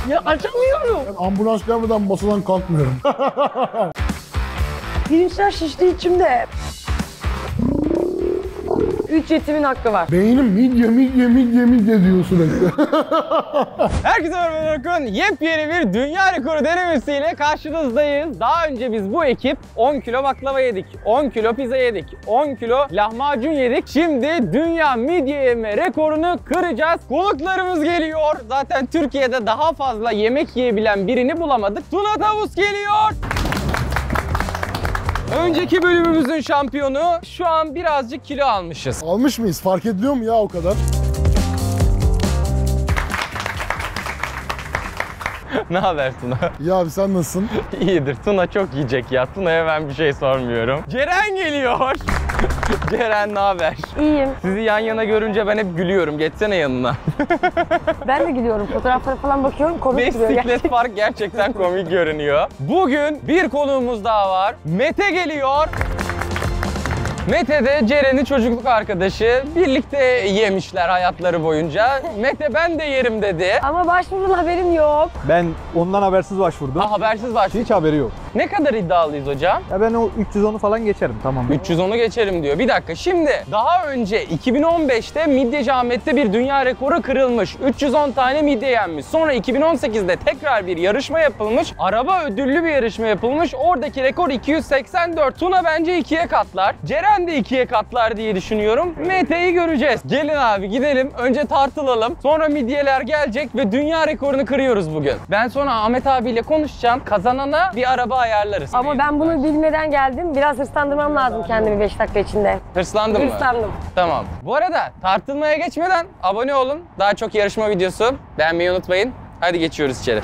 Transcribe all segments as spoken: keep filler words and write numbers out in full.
Ya açamıyorum. Ben ambulans gelmeden masadan kalkmıyorum. Pirinçler şişti içimde. Üç yetimin hakkı var. Beynim midye, midye, midye, midye diyor sürekli. Herkese merhaba Orkun. Yepyeni bir dünya rekoru denemesiyle karşınızdayız. Daha önce biz bu ekip on kilo baklava yedik, on kilo pizza yedik, on kilo lahmacun yedik. Şimdi dünya midye yeme rekorunu kıracağız. Konuklarımız geliyor. Zaten Türkiye'de daha fazla yemek yiyebilen birini bulamadık. Tuna Tavus geliyor. Önceki bölümümüzün şampiyonu, şu an birazcık kilo almışız. Almış mıyız? Fark ediliyor mu ya o kadar? Ne haber Tuna? İyi abi, sen nasılsın? İyidir. Tuna çok yiyecek ya. Tuna'ya ben bir şey sormuyorum. Ceren geliyor. Ceren ne haber? İyiyim. Sizi yan yana görünce ben hep gülüyorum. Geçsene yanına. Ben de gidiyorum. Fotoğraflara falan bakıyorum. Komik duruyor Bisiklet gerçekten. park gerçekten komik görünüyor. Bugün bir konuğumuz daha var. Mete geliyor. Mete de Ceren'in çocukluk arkadaşı. Birlikte yemişler hayatları boyunca. Mete ben de yerim dedi. Ama başvurun haberim yok. Ben ondan habersiz başvurdum. Ha, habersiz başvurdu. Hiç haberi yok. Ne kadar iddialıyız hocam? Ya ben o üç yüz onu falan geçerim, tamam. üç yüz onu geçerim diyor. Bir dakika, şimdi daha önce iki bin on beşte Midyeci Ahmet'te bir dünya rekoru kırılmış. üç yüz on tane midye yenmiş. Sonra iki bin on sekizde tekrar bir yarışma yapılmış. Araba ödüllü bir yarışma yapılmış. Oradaki rekor iki yüz seksen dört. Tuna bence ikiye katlar. Ceren de ikiye katlar diye düşünüyorum. Mete'yi göreceğiz. Gelin abi gidelim. Önce tartılalım. Sonra midyeler gelecek ve dünya rekorunu kırıyoruz bugün. Ben sonra Ahmet abiyle konuşacağım. Kazanana bir araba ayarlarız. Ama ben bunu bilmeden geldim. Biraz hırslandırmam lazım kendimi beş dakika içinde. Hırslandın mı? Hırslandım. Tamam. Bu arada tartılmaya geçmeden abone olun. Daha çok yarışma videosu beğenmeyi unutmayın. Hadi geçiyoruz içeri.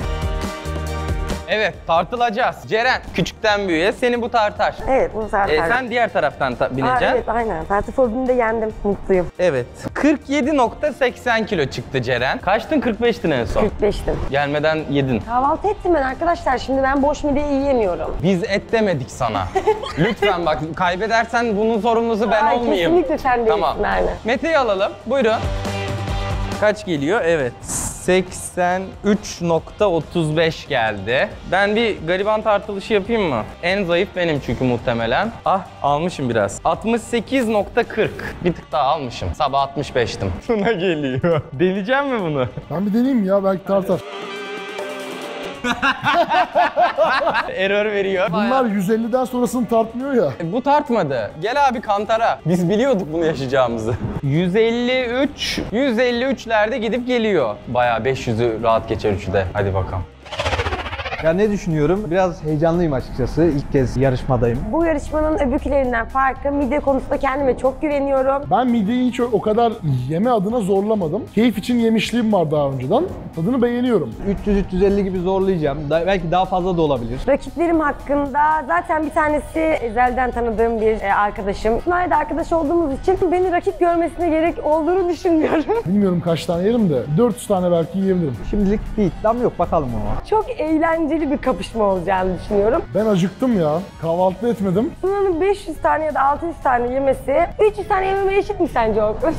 Evet, tartılacağız. Ceren, küçükten büyüğe seni bu tartar. Evet, bunu tartar. Ee, sen diğer taraftan ta- Aa, bineceksin. evet, aynen. Tartı fobimi de yendim. Mutluyum. Evet. kırk yedi nokta seksen kilo çıktı Ceren. Kaçtın? kırk beştin en son. kırk beştim. Gelmeden yedin. Kahvaltı ettim ben arkadaşlar. Şimdi ben boş midye yiyemiyorum. Biz et demedik sana. Lütfen bak, kaybedersen bunun sorumlusu ben Ay, olmayayım. kesinlikle sen değilsin Tamam. Merve. Mete'yi alalım. Buyurun. Kaç geliyor? Evet. seksen üç nokta otuz beş geldi. Ben bir gariban tartılışı yapayım mı? En zayıf benim çünkü muhtemelen. Ah, almışım biraz. altmış sekiz nokta kırk. Bir tık daha almışım. Sabah altmış beştim. Tuna geliyor. Deneyeceğim mi bunu? Ben bir deneyeyim ya, belki tartar. Error veriyor. Bunlar yüz elliden sonrasını tartmıyor ya. Bu tartmadı. Gel abi kantara. Biz biliyorduk bunu yaşayacağımızı. yüz elli üç, yüz elli üçlerde gidip geliyor. Bayağı beş yüzü rahat geçer üçü de. Hadi bakalım. Ya ne düşünüyorum? Biraz heyecanlıyım açıkçası. İlk kez yarışmadayım. Bu yarışmanın öbürkülerinden farkı midye konusunda kendime çok güveniyorum. Ben midyeyi hiç o kadar yeme adına zorlamadım. Keyif için yemişliğim var daha önceden. Tadını beğeniyorum. üç yüz üç yüz elli gibi zorlayacağım. Da, belki daha fazla da olabilir. Rakiplerim hakkında zaten bir tanesi ezelden tanıdığım bir e, arkadaşım. Bunlarla da arkadaş olduğumuz için beni rakip görmesine gerek olduğunu düşünmüyorum. Bilmiyorum kaç tane yerim de dört yüz tane belki yiyebilirim. Şimdilik bir iddiam yok. Bakalım ama. Çok eğlenceli bir kapışma olacağını düşünüyorum. Ben acıktım ya. Kahvaltı etmedim. Bunun beş yüz tane ya da altı yüz tane yemesi üç yüz tane yememe eşit mi sence Orkun?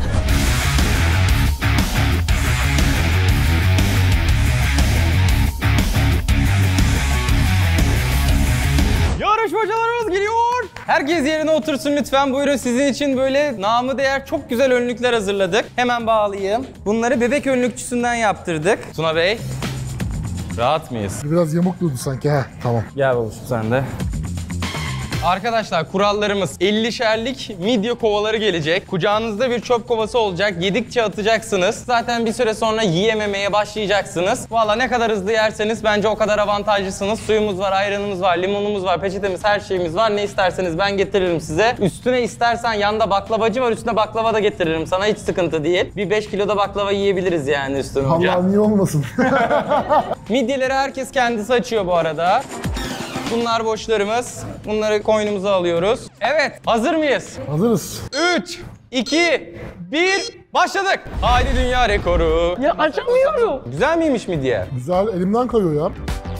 Yarışmacılarımız geliyor. Herkes yerine otursun lütfen. Buyurun, sizin için böyle namı değer çok güzel önlükler hazırladık. Hemen bağlayayım. Bunları bebek önlükçüsünden yaptırdık. Tuna Bey, rahat mıyız? Biraz yamuk durdu sanki. Heh, tamam. Gel babuşum sen de. Arkadaşlar kurallarımız ellişerlik midye kovaları gelecek. Kucağınızda bir çöp kovası olacak. Yedikçe atacaksınız. Zaten bir süre sonra yiyememeye başlayacaksınız. Valla ne kadar hızlı yerseniz bence o kadar avantajlısınız. Suyumuz var, ayranımız var, limonumuz var, peçetemiz, her şeyimiz var. Ne isterseniz ben getiririm size. Üstüne istersen yanda baklavacı var. Üstüne baklava da getiririm sana. Hiç sıkıntı değil. Bir beş kiloda baklava yiyebiliriz yani üstüne hocam. Allah niye olmasın? Midyeleri herkes kendisi açıyor bu arada. Bunlar boşlarımız. Bunları koynumuza alıyoruz. Evet, hazır mıyız? Hazırız. üç, iki, bir, başladık. Haydi dünya rekoru. Ya açamıyorum. Güzel miymiş midye? Güzel, elimden kayıyor ya.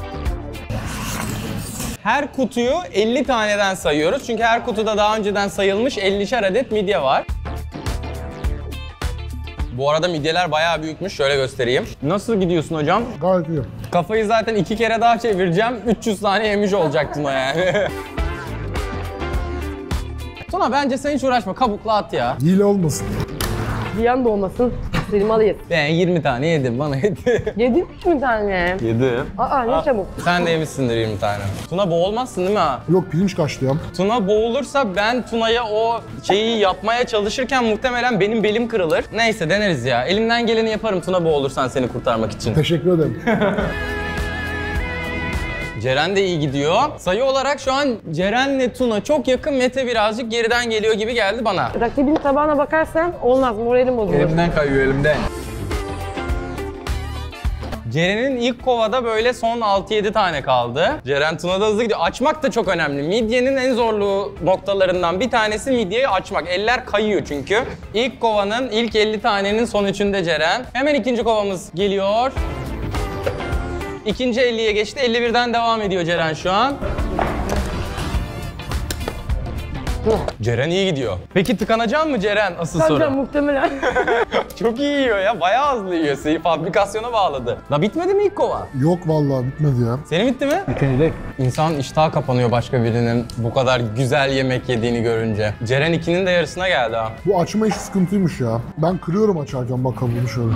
Her kutuyu elli taneden sayıyoruz. Çünkü her kutuda daha önceden sayılmış ellişer adet midye var. Bu arada midyeler bayağı büyükmüş. Şöyle göstereyim. Nasıl gidiyorsun hocam? Gayet iyi. Kafayı zaten iki kere daha çevireceğim. üç yüz tane yemiş olacak Tuna yani. Tuna bence sen hiç uğraşma. Kabukla at ya. Hile olmasın. Bir anda olmasın. Sırmalıyız. Ben yirmi tane yedim. Bana yedi. Yedin mi tane? Yedim. Aa ne çabuk. Sen de yemişsindir yirmi tane. Tuna boğulmazsın değil mi ha? Yok pirinç kaçtı ya. Tuna boğulursa ben Tuna'ya o şeyi yapmaya çalışırken muhtemelen benim belim kırılır. Neyse deneriz ya. Elimden geleni yaparım Tuna boğulursan seni kurtarmak için. Teşekkür ederim. Ceren de iyi gidiyor. Sayı olarak şu an Ceren'le Tuna çok yakın. Mete birazcık geriden geliyor gibi geldi bana. Rakibin tabağına bakarsan olmaz. Moralim bozulur. Elimden kayıyor elimden. Ceren'in ilk kovada böyle son altı yedi tane kaldı. Ceren Tuna'da hızlı gidiyor. Açmak da çok önemli. Midyenin en zorlu noktalarından bir tanesi midyeyi açmak. Eller kayıyor çünkü. İlk kovanın ilk elli tanenin son üçünde Ceren. Hemen ikinci kovamız geliyor. İkinci elliye geçti. elli birden devam ediyor Ceren şu an. Ceren iyi gidiyor. Peki tıkanacak mı Ceren? Asıl soru. Kanka muhtemelen. Çok iyi yiyor ya. Bayağı hızlı yiyor. Seni fabrikasyona bağladı. La bitmedi mi ilk kova? Yok vallahi bitmedi ya. Senin bitti mi? Bitenecek. İnsan iştahı kapanıyor başka birinin bu kadar güzel yemek yediğini görünce. Ceren ikinin de yarısına geldi ha. Bu açma işi sıkıntıymış ya. Ben kırıyorum açarken bak kabuğunu şöyle.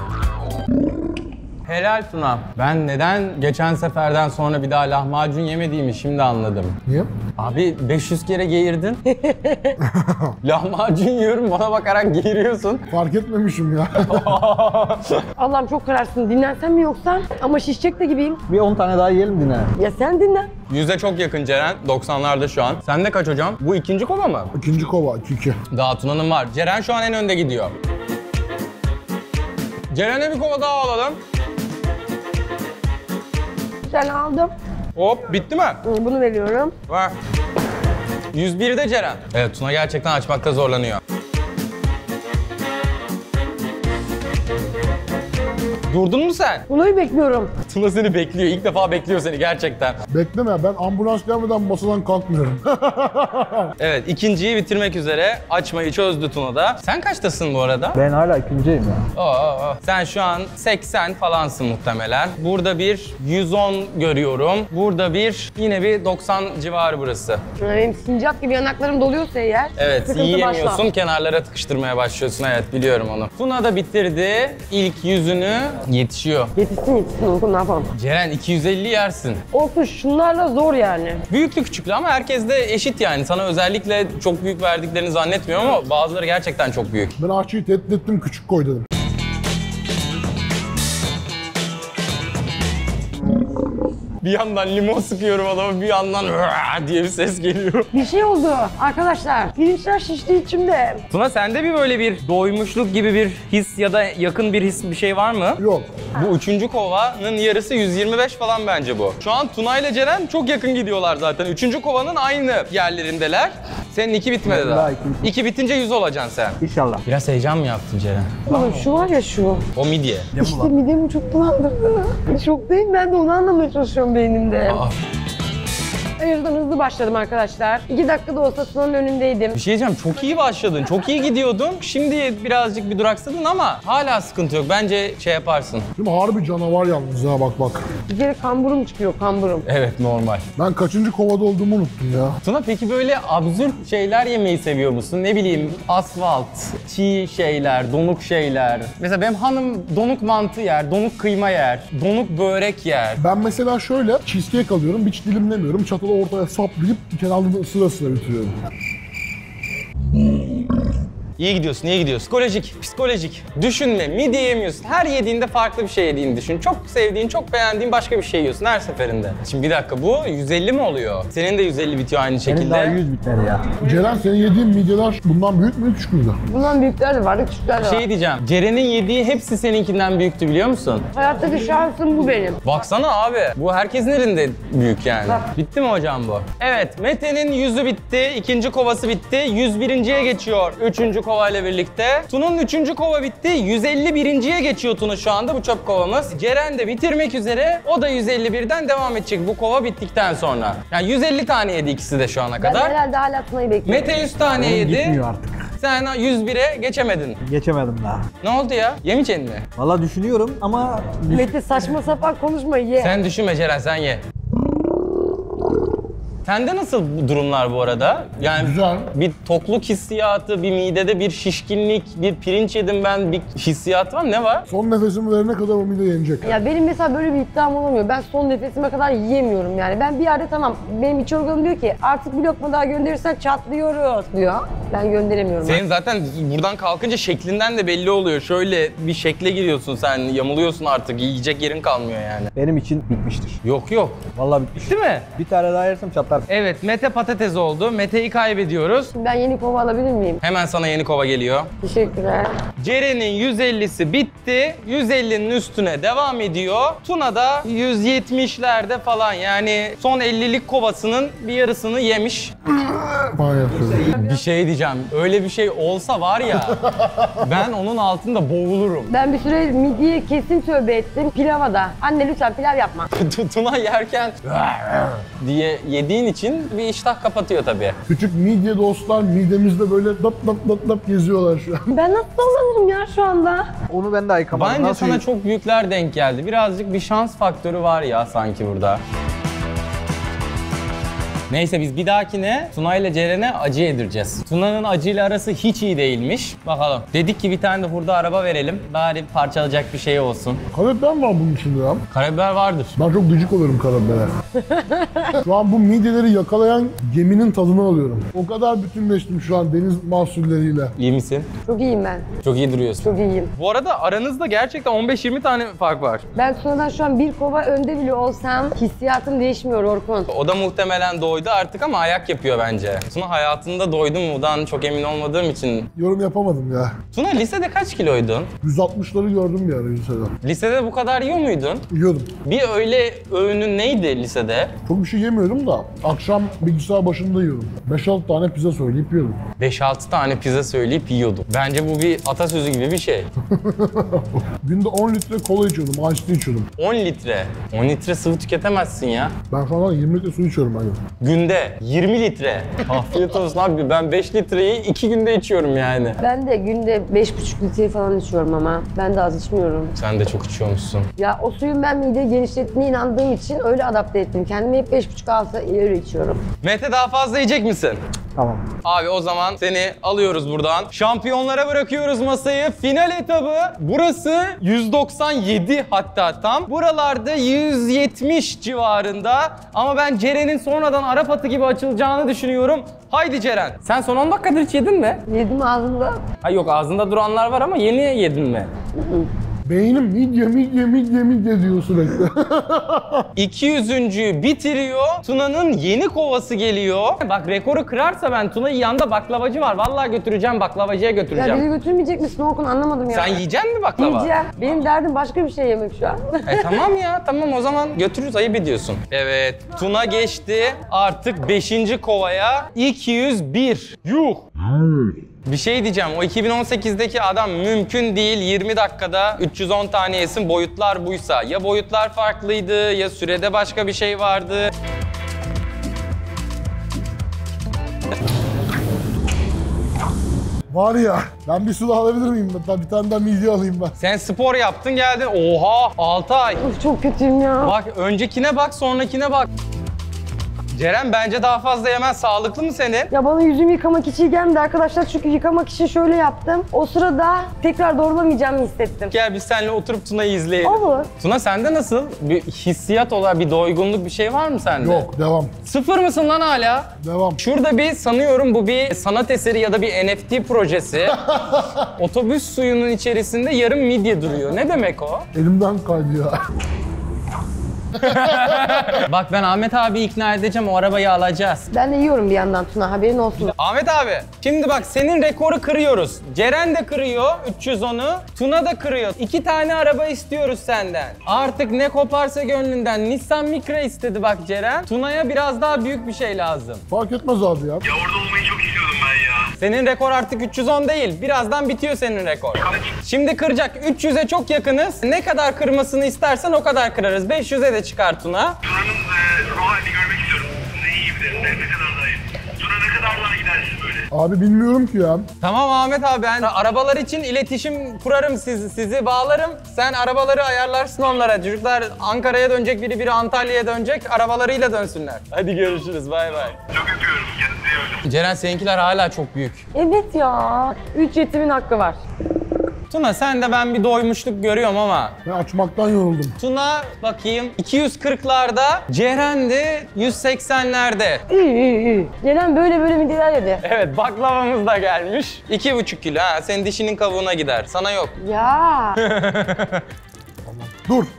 Helal Tuna. Ben neden geçen seferden sonra bir daha lahmacun yemediğimi şimdi anladım. Niye? Abi beş yüz kere geğirdin. Lahmacun yiyorum bana bakarak geğiriyorsun. Fark etmemişim ya. Allah'ım çok kararsın. Dinlensen mi yoksa? Ama şişecek de gibiyim. Bir on tane daha yiyelim dinle. Ya sen dinlen. Yüze çok yakın Ceren. doksanlarda şu an. Sende kaç hocam? Bu ikinci kova mı? İkinci kova iki iki. Daha Tuna'nın var. Ceren şu an en önde gidiyor. Ceren'e bir kova daha alalım. Bir tane aldım. Hop bitti mi? Bunu veriyorum. Var. yüz birde Ceren. Evet Tuna gerçekten açmakta zorlanıyor. Durdun mu sen? Bunu bekliyorum. Tuna seni bekliyor. İlk defa bekliyor seni gerçekten. Bekleme ben ambulans gelmeden masadan kalkmıyorum. Evet ikinciyi bitirmek üzere. Açmayı çözdü Tuna da. Sen kaçtasın bu arada? Ben hala ikinciyim ya. Oo, oo. Sen şu an seksen falansın muhtemelen. Burada bir yüz on görüyorum. Burada bir yine bir doksan civarı burası. Benim sincap gibi yanaklarım doluyorsa eğer. Evet sıkıntı iyi yemiyorsun. başlar. Kenarlara tıkıştırmaya başlıyorsun. Evet biliyorum onu. Tuna da bitirdi. İlk yüzünü yetişiyor. Yetişsin yetişsin Olgun ne yapalım. Ceren iki yüz elli yersin. Olsun şunlarla zor yani. Büyüklü küçüklü ama herkes de eşit yani. Sana özellikle çok büyük verdiklerini zannetmiyorum ama bazıları gerçekten çok büyük. Ben aşçıyı tehdit ettim küçük koy dedim. Bir yandan limon sıkıyorum adama bir yandan "Hıa!" diye bir ses geliyor. Bir şey oldu arkadaşlar. Pirinçler şişti içimde. Tuna sende bir böyle bir doymuşluk gibi bir his ya da yakın bir his bir şey var mı? Yok. Bu üçüncü kovanın yarısı yüz yirmi beş falan bence bu. Şu an Tuna ile Ceren çok yakın gidiyorlar zaten. Üçüncü kovanın aynı yerlerindeler. Senin iki bitmedi Ben daha. daha ikinci. İki bitince yüz olacaksın sen. İnşallah. Biraz heyecan mı yaptın Ceren? Oğlum şu var ya şu. O midye. İşte midemi çok bulandırdı. Şoktayım ben de onu anlamaya çalışıyorum beynimde. Aa. O yüzden hızlı başladım arkadaşlar. İki dakikada olsa Tuna'nın önündeydim. Bir şey diyeceğim, çok iyi başladın, çok iyi gidiyordun. Şimdi birazcık bir duraksadın ama hala sıkıntı yok. Bence şey yaparsın. Şimdi harbi canavar yalnız ha bak bak. Bir kere kamburum çıkıyor kamburum. Evet, normal. Ben kaçıncı kovada olduğumu unuttum ya. Tuna peki böyle absürt şeyler yemeyi seviyor musun? Ne bileyim asfalt, çiğ şeyler, donuk şeyler. Mesela benim hanım donuk mantı yer, donuk kıyma yer, donuk börek yer. Ben mesela şöyle cheesecake alıyorum, hiç dilimlemiyorum. Çatalı ortaya saplayıp kenarlarında ısıra ısıra bitiriyorum. İyi gidiyorsun, iyi gidiyorsun. Psikolojik, psikolojik. Düşünme, midye yemiyorsun. Her yediğinde farklı bir şey yediğini düşün. Çok sevdiğin, çok beğendiğin başka bir şey yiyorsun her seferinde. Şimdi bir dakika, bu yüz elli mi oluyor? Senin de yüz elli bitiyor aynı Benim şekilde. daha yüz bitmedi ya. Ceren senin yediğin midyeler bundan büyük mü küçük müydü? Bundan büyükler de vardı, küçükler de var. Şey diyeceğim, Ceren'in yediği hepsi seninkinden büyüktü biliyor musun? Hayattaki şansım bu benim. Baksana abi, bu herkesin elinde büyük yani. Bak. Bitti mi hocam bu? Evet, Mete'nin yüzü bitti, ikinci kovası bitti, yüz birinciye geçiyor üçüncü kova ile birlikte. Tuna'nın üçüncü kova bitti, yüz elli birinciye geçiyor Tuna şu anda bu çöp kovamız. Ceren de bitirmek üzere, o da yüz elli birden devam edecek bu kova bittikten sonra. Yani yüz elli tane yedi ikisi de şu ana Ben kadar. herhalde hala Tuna'yı bekliyorum. Mete yüz tane yedi. Gitmiyor artık. Sen yüz bire geçemedin. Geçemedim daha. Ne oldu ya? Yemeyeceksin mi? Valla düşünüyorum ama Mete saçma sapan konuşma ye. Sen düşünme Ceren, sen ye. Sende nasıl bu durumlar bu arada? Yani Güzel. bir tokluk hissiyatı, bir midede bir şişkinlik, bir pirinç yedim ben, bir hissiyat var mı? Ne var? Son nefesimi verene kadar o mide yenecek. Ya benim mesela böyle bir iddiam olamıyor. Ben son nefesime kadar yiyemiyorum yani. Ben bir yerde tamam, benim iç organım diyor ki artık bir lokma daha gönderirsen çatlıyoruz diyor. Ben gönderemiyorum. Senin zaten buradan kalkınca şeklinden de belli oluyor. Şöyle bir şekle giriyorsun sen, yamuluyorsun artık. Yiyecek yerin kalmıyor yani. benim için bitmiştir. Yok yok. Valla bitmiştir. Değil mi? Bir tane daha yersem çatlar. Evet, Mete patates oldu. Mete'yi kaybediyoruz. Ben yeni kova alabilir miyim? Hemen sana yeni kova geliyor. Teşekkürler. Ceren'in yüz ellisi bitti. yüz ellinin üstüne devam ediyor. Tuna da yüz yetmişlerde falan, yani son ellilik kovasının bir yarısını yemiş. Falan yapıyorum. Bir şey diyeceğim. Öyle bir şey olsa var ya, ben onun altında boğulurum. Ben bir süre midye kesin tövbe ettim. Pilava da. Anne lütfen pilav yapma. Tuna yerken diye yediğin için bir iştah kapatıyor tabii. Küçük midye dostlar midemizde böyle dap dap dap dap geziyorlar şu an. Ben nasıl dolanırım ya şu anda? Onu ben de ayıkamadım. Bence Nasıl sana yiyeyim? çok büyükler denk geldi. Birazcık bir şans faktörü var ya sanki burada. Neyse, biz bir dahakine Tuna ile Ceren'e acı yedireceğiz. Tuna'nın acıyla arası hiç iyi değilmiş. Bakalım. Dedik ki bir tane de hurda araba verelim. Bari parçalayacak bir şey olsun. Karabiber var bunun içinde ya. Karabiber vardır. Ben çok gıcık oluyorum karabibere. Şu an bu midyeleri yakalayan geminin tadını alıyorum. O kadar bütünleştim şu an deniz mahsulleriyle. İyi misin? Çok iyiyim ben. Çok iyi duruyorsun. Çok iyiyim. Bu arada aranızda gerçekten on beş yirmi tane fark var. Ben sonradan şu an bir kova önde bile olsam hissiyatım değişmiyor Orkun. O da muhtemelen doydu artık ama ayak yapıyor bence. Tuna hayatında doydu mu? Bundan çok emin olmadığım için. Yorum yapamadım ya. Tuna lisede kaç kiloydun? yüz altmışları gördüm bir ara lisede. Lisede bu kadar yiyor muydun? Yiyordum. Bir öğle öğünün neydi lisede? Çok bir şey yemiyordum da akşam bilgisayar başında yiyordum. beş altı tane pizza söyleyip yiyordum. beş altı tane pizza söyleyip yiyordum. Bence bu bir atasözü gibi bir şey. Günde on litre kola içiyordum, ice tea içiyordum. on litre. on litre sıvı tüketemezsin ya. Ben falan yirmi litre su içiyorum hani. Günde yirmi litre. Afiyet olsun abi, ben beş litreyi iki günde içiyorum yani. Ben de günde beş buçuk litre falan içiyorum ama ben de az içmiyorum. Sen de çok içiyormuşsun. Ya o suyun ben mideyi genişlettiğine inandığım için öyle adapte ettim. Kendimi hep beş buçuk altı öyle içiyorum. Mete, daha fazla yiyecek misin? Tamam. Abi o zaman seni alıyoruz buradan. Şampiyonlara bırakıyoruz masayı. Final etabı. Burası yüz doksan yedi hatta tam. Buralarda yüz yetmiş civarında. Ama ben Ceren'in sonradan Arap atı gibi açılacağını düşünüyorum. Haydi Ceren. Sen son on dakikadır hiç yedin mi? Yedim ağzımda. Ha yok, ağzında duranlar var ama yeni yedin mi? Beynim midye midye midye midye diyor sürekli. iki yüzüncüyü bitiriyor. Tuna'nın yeni kovası geliyor. Bak, rekoru kırarsa ben Tuna'yı, yanında baklavacı var. Vallahi götüreceğim, baklavacıya Ya götüreceğim. beni götürmeyecek misin Orkun, anlamadım ya. Sen yiyecek misin baklava? Yiyeceğim. Benim derdim başka bir şey yemek şu an. E tamam ya, tamam o zaman götürürüz, ayıp ediyorsun. Evet, Tuna geçti artık beşinci kovaya. iki yüz bir. Yuh! Bir şey diyeceğim, o iki bin on sekizdeki adam mümkün değil yirmi dakikada üç yüz on tane yesin, boyutlar buysa. Ya boyutlar farklıydı ya sürede başka bir şey vardı. Var ya, ben bir su daha alabilir miyim? Ben bir tane daha midye alayım ben. Sen spor yaptın geldin, oha altı ay. Of, çok kötüyüm ya. Bak öncekine bak, sonrakine bak. Ceren, bence daha fazla yemen sağlıklı mı senin? Ya bana yüzümü yıkamak hiç iyi gelmedi arkadaşlar, çünkü yıkamak için şöyle yaptım. O sırada tekrar doğrulamayacağımı hissettim. Gel biz seninle oturup Tuna'yı izleyelim. Olur. Tuna, sende nasıl? Bir hissiyat olarak bir doygunluk bir şey var mı sende? Yok, devam. Sıfır mısın lan hala? Devam. Şurada bir, sanıyorum bu bir sanat eseri ya da bir N F T projesi. Otobüs suyunun içerisinde yarım midye duruyor. Ne demek o? Elimden kaydı ya. Bak, ben Ahmet abi ikna edeceğim, o arabayı alacağız. Ben de yiyorum bir yandan Tuna, haberin olsun. Ahmet abi, şimdi bak senin rekoru kırıyoruz. Ceren de kırıyor üç yüz onu, Tuna da kırıyor. İki tane araba istiyoruz senden. Artık ne koparsa gönlünden. Nissan Micra istedi bak Ceren. Tuna'ya biraz daha büyük bir şey lazım. Fark etmez abi ya. Ya orada olmayı çok istiyordum ben ya. Senin rekor artık üç yüz on değil. Birazdan bitiyor senin rekor. Şimdi kıracak. üç yüze çok yakınız. Ne kadar kırmasını istersen o kadar kırarız. beş yüze de çıkar Tuna. Tuna'nın e, ruh halini görmek istiyorum. Ne iyi bir de, ne, ne kadar daha iyi. Tuna ne kadar daha gidersin böyle. Abi bilmiyorum ki ya. Tamam Ahmet abi, ben arabalar için iletişim kurarım, sizi, sizi bağlarım. Sen arabaları ayarlarsın onlara. Çocuklar Ankara'ya dönecek, biri biri Antalya'ya dönecek. Arabalarıyla dönsünler. Hadi görüşürüz, bay bay. Çok öpüyorum. Kendinize iyi bakın. Ceren, seninkiler hala çok büyük. Evet ya. Üç yetimin hakkı var. Tuna, sen de ben bir doymuşluk görüyorum ama. Ben açmaktan yoruldum. Tuna bakayım iki yüz kırklarda, Ceren de yüz seksenlerde. İyi iyi iyi. Ceren böyle böyle midyeler yedi. Evet, baklavamız da gelmiş. iki buçuk kilo ha, senin dişinin kabuğuna gider. Sana yok. Ya. Dur.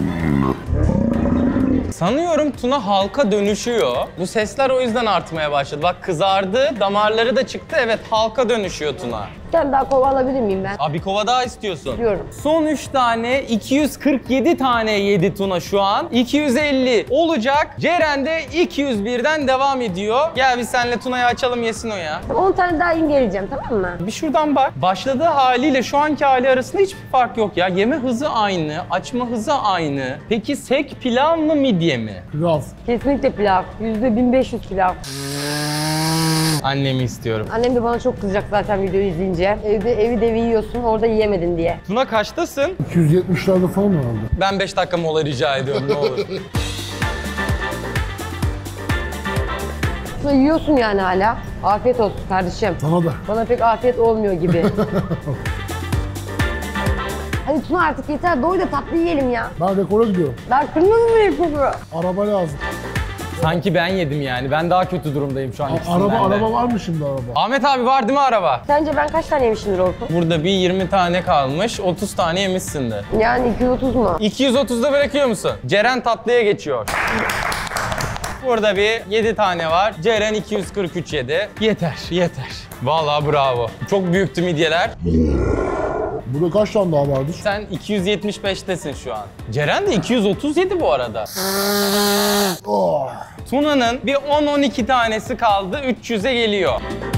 Sanıyorum Tuna halka dönüşüyor. Bu sesler o yüzden artmaya başladı. Bak kızardı, damarları da çıktı. Evet, halka dönüşüyor Tuna. Bir tane daha kova alabilir miyim ben? Abi kova daha istiyorsun. Diyorum. Son üç tane, iki yüz kırk yedi tane yedi Tuna şu an. iki yüz elli olacak. Ceren de iki yüz birden devam ediyor. Gel biz seninle Tuna'yı açalım, yesin o ya. on tane daha in geleceğim, tamam mı? Bir şuradan bak. Başladığı haliyle şu anki hali arasında hiçbir fark yok ya. Yeme hızı aynı, açma hızı aynı. Peki sek pilav mı, midye mi? Pilav. Kesinlikle pilav. yüzde bin beş yüz pilav. Annemi istiyorum. Annem de bana çok kızacak zaten videoyu izleyince. Evde evi devi yiyorsun, orada yiyemedin diye. Tuna kaçtasın? iki yüz yetmişlerde falan herhalde. Ben beş dakika mola rica ediyorum, ne olur. Sonra yiyorsun yani hala. Afiyet olsun kardeşim. Sana da. Bana pek afiyet olmuyor gibi. Hadi Tuna artık yeter, doy da tatlı yiyelim ya. Ben rekora gidiyorum. Ben kırmadım mı rekoru? Araba lazım. Sanki ben yedim yani. Ben daha kötü durumdayım şu an A- ikisinden araba de. araba var mı şimdi araba? Ahmet abi var değil mi araba? Sence ben kaç tane yemişimdir Orkun? Burada bir yirmi tane kalmış, otuz tane yemişsindir. Yani iki yüz otuz mu? iki yüz otuzda bırakıyor musun? Ceren tatlıya geçiyor. Burada bir yedi tane var. Ceren iki yüz kırk üç yedi. Yeter, yeter. Vallahi bravo. Çok büyüktü midyeler. Burada kaç tane daha vardır? Sen iki yüz yetmiş beştesin şu an. Ceren de iki yüz otuz yedi bu arada. Oh. Tuna'nın bir on on iki tanesi kaldı, üç yüze geliyor.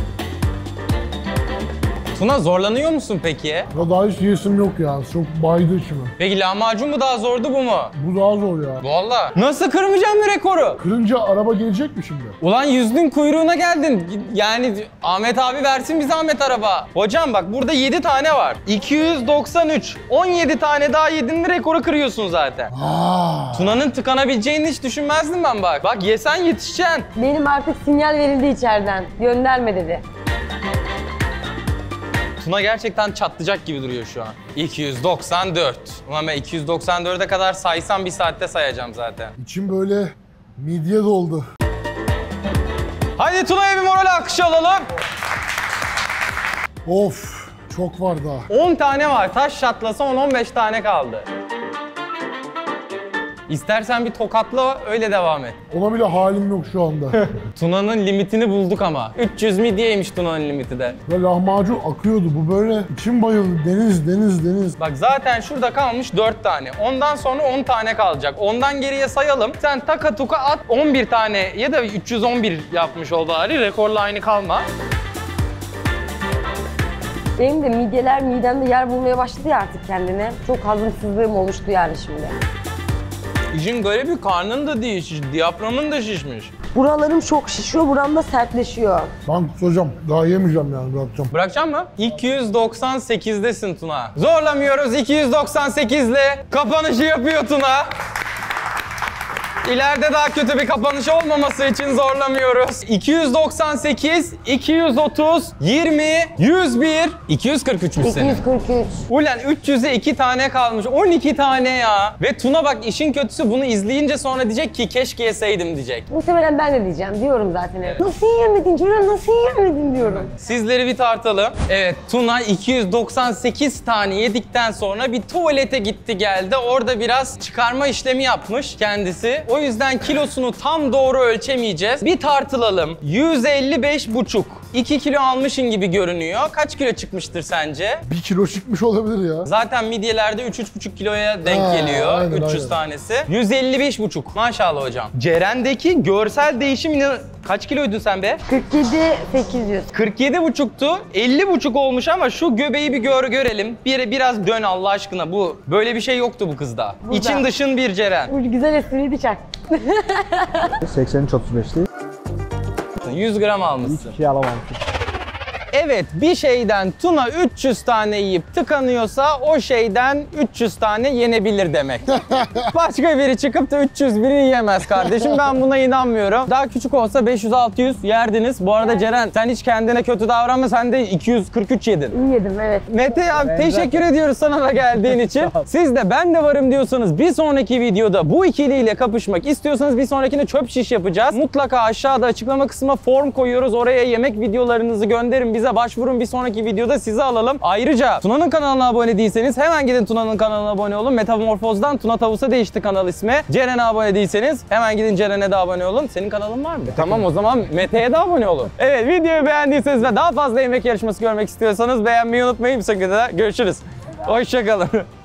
Tuna, zorlanıyor musun peki? Ya daha hiç yiyesim yok ya. Çok baydı içime. Peki lahmacun mu daha zordu, bu mu? Bu daha zor ya. Vallahi. Nasıl kırmayacağım bu rekoru? Kırınca araba gelecek mi şimdi? Ulan yüzünün kuyruğuna geldin. Yani Ahmet abi versin bize Ahmet araba. Hocam bak burada yedi tane var. iki yüz doksan üç. on yedi tane daha yedin mi rekoru kırıyorsun zaten. Aa. Tuna'nın tıkanabileceğini hiç düşünmezdim ben bak. Bak yesen yetişeceksin. Benim artık sinyal verildi içeriden. Gönderme dedi. Tuna gerçekten çatlayacak gibi duruyor şu an. iki yüz doksan dört. Ulan ben iki yüz doksan dörde kadar saysam bir saatte sayacağım zaten. İçim böyle midye doldu. Hadi Tuna'ya bir moral alkışı alalım. Of. Çok var daha. on tane var. Taş çatlasa on on beş tane kaldı. İstersen bir tokatla, öyle devam et. Ona bile halim yok şu anda. Tuna'nın limitini bulduk ama. üç yüz midyeymiş Tuna'nın limiti de. Ve lahmacun akıyordu. Bu böyle içim bayıldı. Deniz, deniz, deniz. Bak zaten şurada kalmış dört tane. Ondan sonra on tane kalacak. Ondan geriye sayalım. Sen taka tuka at, on bir tane ya da üç yüz on bir yapmış ol bari. Rekorla aynı kalma. Benim de midyeler midemde yer bulmaya başladı ya artık kendine. Çok hazımsızlığım oluştu yani şimdi. İşin garibi karnın da değil, şiş, diyaframın da şişmiş. Buralarım çok şişiyor, buram da sertleşiyor. Ben kusacağım. Daha yemeyeceğim yani, bırakacağım. Bırakacak mı? iki yüz doksan sekizdesin Tuna. Zorlamıyoruz, iki yüz doksan sekizle kapanışı yapıyor Tuna. İleride daha kötü bir kapanış olmaması için zorlamıyoruz. iki yüz doksan sekiz, iki yüz otuz, yirmi, yüz bir, iki yüz kırk üçmüş iki senin. yüz kırk üç. Ulan üç yüze iki tane kalmış. on iki tane ya. Ve Tuna bak işin kötüsü, bunu izleyince sonra diyecek ki keşke yeseydim diyecek. Muhtemelen ben de diyeceğim, diyorum zaten. Evet. Nasıl yiyemedin Ceren, nasıl yiyemedin diyorum. Sizleri bir tartalım. Evet, Tuna iki yüz doksan sekiz tane yedikten sonra bir tuvalete gitti geldi. Orada biraz çıkarma işlemi yapmış kendisi. O yüzden kilosunu tam doğru ölçemeyeceğiz. Bir tartılalım. yüz elli beş buçuk. iki kilo almışın gibi görünüyor. Kaç kilo çıkmıştır sence? Bir kilo çıkmış olabilir ya. Zaten midyelerde üç üç buçuk kiloya denk Ha, geliyor. aynen, üç yüz aynen. tanesi. yüz elli beş buçuk. Maşallah hocam. Ceren'deki görsel değişim ne- kaç kiloydun sen be? kırk yedi sekiz yüz. kırk yedi buçuktu. elli buçuk olmuş ama şu göbeği bir gör görelim. Bir biraz dön Allah aşkına. Bu böyle bir şey yoktu bu kızda. Burada. İçin dışın bir Ceren. Bu güzel espriydi çak. seksen üç otuz beş değil. yüz gram almışsın. Hiçbir şey alamamışım. Evet, bir şeyden Tuna üç yüz tane yiyip tıkanıyorsa o şeyden üç yüz tane yenebilir demek. Başka biri çıkıp da üç yüz biri yiyemez kardeşim. Ben buna inanmıyorum. Daha küçük olsa beş yüz altı yüz yerdiniz. Bu arada Ceren, sen hiç kendine kötü davranma. Sen de iki yüz kırk üç yedin. İyi yedim evet. Mete abi teşekkür ediyoruz sana da geldiğin için. Siz de ben de varım diyorsanız bir sonraki videoda bu ikiliyle kapışmak istiyorsanız bir sonrakine çöp şiş yapacağız. Mutlaka aşağıda açıklama kısmına form koyuyoruz. Oraya yemek videolarınızı gönderin, bize başvurun. Bir sonraki videoda sizi alalım. Ayrıca Tuna'nın kanalına abone değilseniz hemen gidin Tuna'nın kanalına abone olun. Metamorfoz'dan Tuna Tavus'a değişti kanal ismi. Ceren'e abone değilseniz hemen gidin Ceren'e de abone olun. Senin kanalın var mı? Tamam, o zaman Mete'ye de abone olun. Evet, videoyu beğendiyseniz ve daha fazla yemek yarışması görmek istiyorsanız beğenmeyi unutmayın. Bir sonraki videoda görüşürüz. Hoşçakalın.